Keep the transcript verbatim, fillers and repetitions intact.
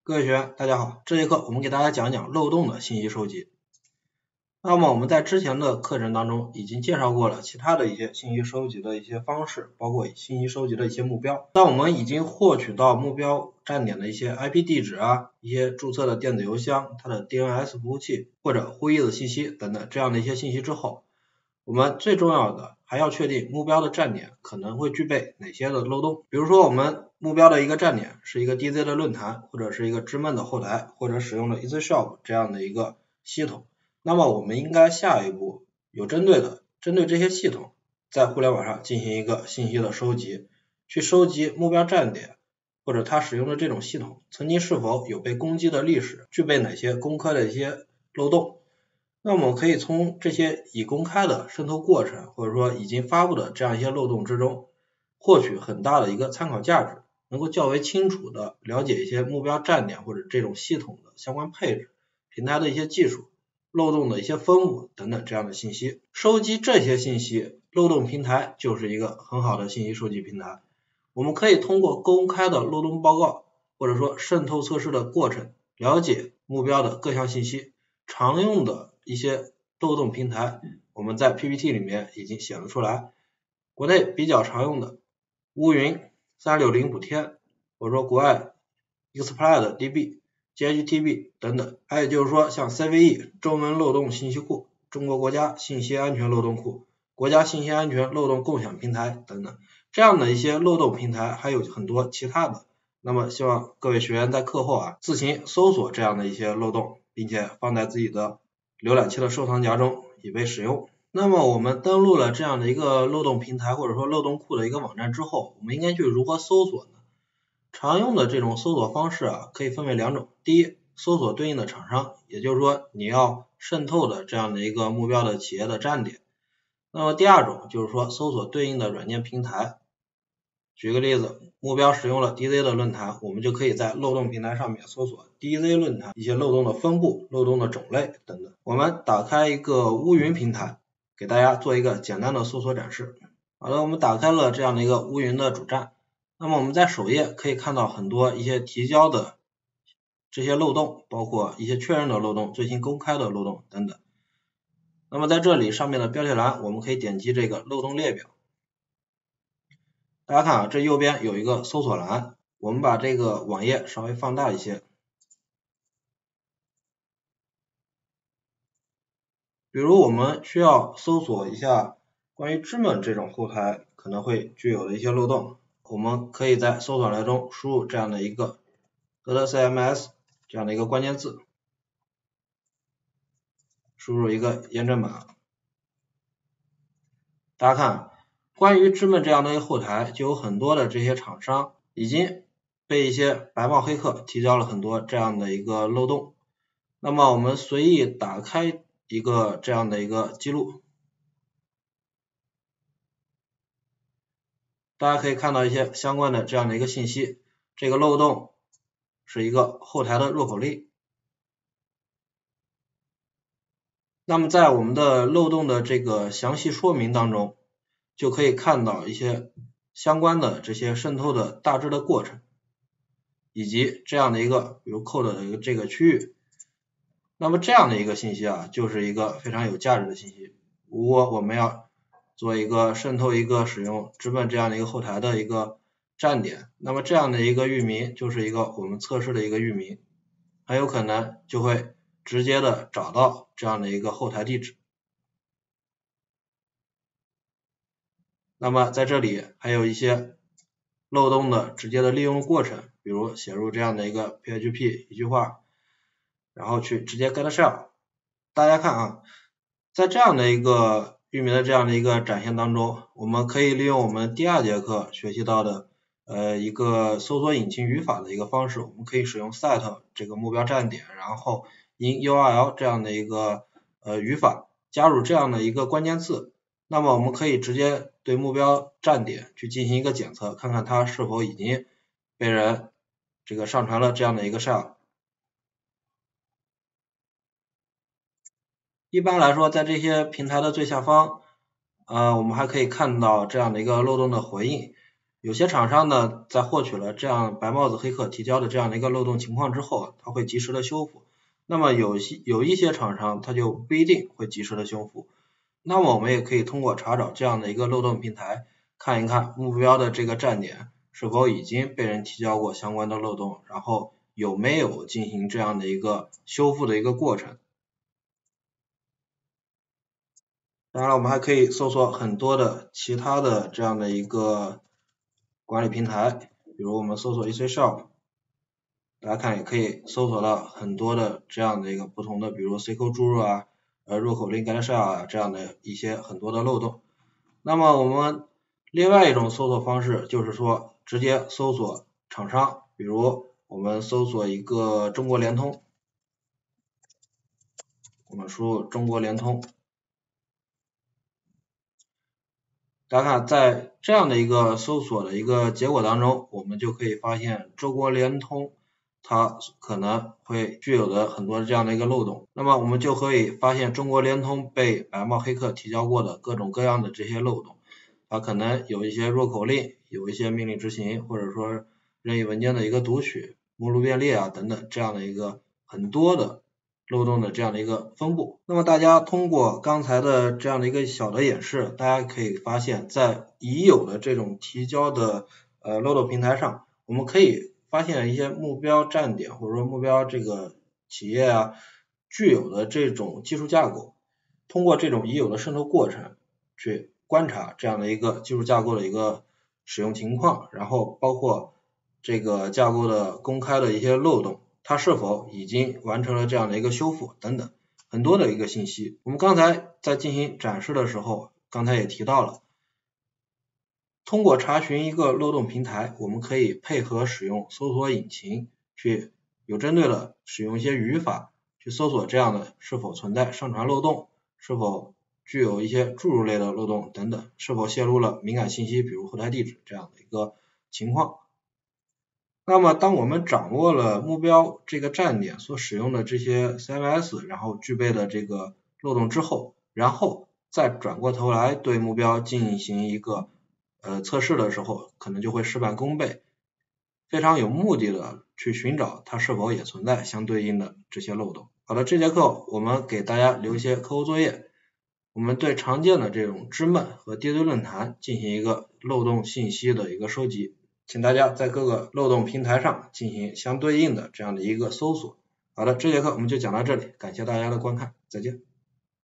各位学员，大家好，这节课我们给大家讲讲漏洞的信息收集。那么我们在之前的课程当中已经介绍过了其他的一些信息收集的一些方式，包括信息收集的一些目标。当我们已经获取到目标站点的一些 I P 地址啊，一些注册的电子邮箱，它的 D N S 服务器或者会议的信息等等这样的一些信息之后，我们最重要的还要确定目标的站点可能会具备哪些的漏洞。比如说我们目标的一个站点是一个 D Z 的论坛，或者是一个知闷的后台，或者使用了 EasyShop 这样的一个系统，那么我们应该下一步有针对的针对这些系统在互联网上进行一个信息的收集，去收集目标站点或者它使用的这种系统曾经是否有被攻击的历史，具备哪些公开的一些漏洞。那我们可以从这些已公开的渗透过程，或者说已经发布的这样一些漏洞之中，获取很大的一个参考价值，能够较为清楚的了解一些目标站点或者这种系统的相关配置、平台的一些技术、漏洞的一些分布等等这样的信息。收集这些信息，漏洞平台就是一个很好的信息收集平台。我们可以通过公开的漏洞报告，或者说渗透测试的过程，了解目标的各项信息。常用的一些漏洞平台，我们在 P P T 里面已经写了出来。国内比较常用的乌云、三六零补天，或者说国外 Exploit D B、G H T B 等等。还有就是说像 C V E 中文漏洞信息库、中国国家信息安全漏洞库、国家信息安全漏洞共享平台等等。这样的一些漏洞平台还有很多其他的。那么希望各位学员在课后啊自行搜索这样的一些漏洞，并且放在自己的浏览器的收藏夹中以备使用。那么我们登录了这样的一个漏洞平台或者说漏洞库的一个网站之后，我们应该去如何搜索呢？常用的这种搜索方式啊，可以分为两种。第一，搜索对应的厂商，也就是说你要渗透的这样的一个目标的企业的站点。那么第二种就是说搜索对应的软件平台。举个例子，目标使用了 D Z 的论坛，我们就可以在漏洞平台上面搜索 D Z 论坛一些漏洞的分布、漏洞的种类等等。我们打开一个乌云平台，给大家做一个简单的搜索展示。好了，我们打开了这样的一个乌云的主站，那么我们在首页可以看到很多一些提交的这些漏洞，包括一些确认的漏洞、最新公开的漏洞等等。那么在这里上面的标题栏，我们可以点击这个漏洞列表。大家看啊，这右边有一个搜索栏，我们把这个网页稍微放大一些。比如我们需要搜索一下关于知闷这种后台可能会具有的一些漏洞，我们可以在搜索栏中输入这样的一个 .cms 这样的一个关键字，输入一个验证码。大家看，关于知闷这样的一个后台，就有很多的这些厂商已经被一些白帽黑客提交了很多这样的一个漏洞。那么我们随意打开一个这样的一个记录，大家可以看到一些相关的这样的一个信息。这个漏洞是一个后台的入口令。那么在我们的漏洞的这个详细说明当中，就可以看到一些相关的这些渗透的大致的过程，以及这样的一个比如 code 的一个这个区域。那么这样的一个信息啊，就是一个非常有价值的信息。如果我们要做一个渗透一个使用知闷这样的一个后台的一个站点，那么这样的一个域名就是一个我们测试的一个域名，很有可能就会直接的找到这样的一个后台地址。那么在这里还有一些漏洞的直接的利用过程，比如写入这样的一个 P H P 一句话，然后去直接 get shell。大家看啊，在这样的一个域名的这样的一个展现当中，我们可以利用我们第二节课学习到的呃一个搜索引擎语法的一个方式，我们可以使用 set 这个目标站点，然后 in U R L 这样的一个呃语法，加入这样的一个关键字，那么我们可以直接对目标站点去进行一个检测，看看它是否已经被人这个上传了这样的一个 shell。一般来说，在这些平台的最下方，呃，我们还可以看到这样的一个漏洞的回应。 有些厂商呢，在获取了这样白帽子黑客提交的这样的一个漏洞情况之后，它会及时的修复。那么有些有一些厂商，它就不一定会及时的修复。那么我们也可以通过查找这样的一个漏洞平台，看一看目标的这个站点是否已经被人提交过相关的漏洞，然后有没有进行这样的一个修复的一个过程。当然了，我们还可以搜索很多的其他的这样的一个管理平台，比如我们搜索 E C Shop， 大家看也可以搜索到很多的这样的一个不同的，比如 S Q L 注入啊，呃入口 link get shell 啊这样的一些很多的漏洞。那么我们另外一种搜索方式就是说直接搜索厂商，比如我们搜索一个中国联通，我们输入中国联通。大家看，在这样的一个搜索的一个结果当中，我们就可以发现中国联通它可能会具有的很多这样的一个漏洞。那么我们就可以发现中国联通被白帽黑客提交过的各种各样的这些漏洞，它可能有一些入口令，有一些命令执行，或者说任意文件的一个读取、目录变列啊等等这样的一个很多的漏洞的这样的一个分布。那么大家通过刚才的这样的一个小的演示，大家可以发现在已有的这种提交的呃漏洞平台上，我们可以发现一些目标站点或者说目标这个企业啊具有的这种技术架构，通过这种已有的渗透过程去观察这样的一个技术架构的一个使用情况，然后包括这个架构的公开的一些漏洞，它是否已经完成了这样的一个修复等等很多的一个信息。我们刚才在进行展示的时候，刚才也提到了，通过查询一个漏洞平台，我们可以配合使用搜索引擎去有针对的使用一些语法去搜索这样的是否存在上传漏洞，是否具有一些注入类的漏洞等等，是否泄露了敏感信息，比如后台地址这样的一个情况。那么当我们掌握了目标这个站点所使用的这些 C M S， 然后具备的这个漏洞之后，然后再转过头来对目标进行一个呃测试的时候，可能就会事半功倍，非常有目的的去寻找它是否也存在相对应的这些漏洞。好的，这节课我们给大家留一些课后作业，我们对常见的这种知闷和跌堆论坛进行一个漏洞信息的一个收集，请大家在各个漏洞平台上进行相对应的这样的一个搜索。好的，这节课我们就讲到这里，感谢大家的观看，再见。